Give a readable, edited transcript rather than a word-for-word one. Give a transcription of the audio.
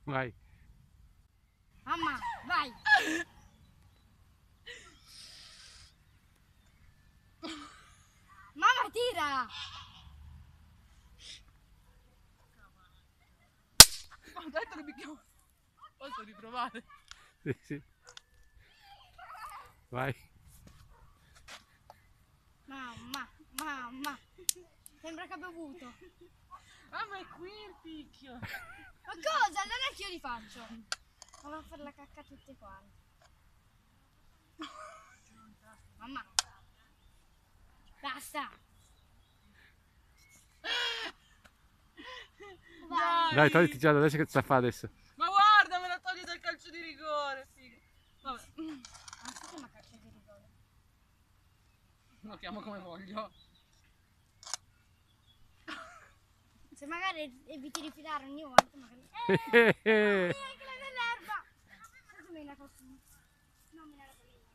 Vai. Mamma, vai! Mamma, tira! Ho detto che mi posso riprovare. Sì, sì. Vai. Mamma. Sembra che abbia bevuto. Ah, ma è qui il picchio. Ma cosa? Allora che io li faccio? Vado a fare la cacca tutte quante. Mamma. Basta. Vai. Dai, togliti già adesso che sa fa adesso. Ma guarda, me la toglie dal calcio di rigore, figa. Vabbè, Ma si chiama calcio di rigore? lo chiamo come voglio. Se magari eviti di filare ogni volta, magari... anche la dell'erba! Non me la posso... Non me la posso...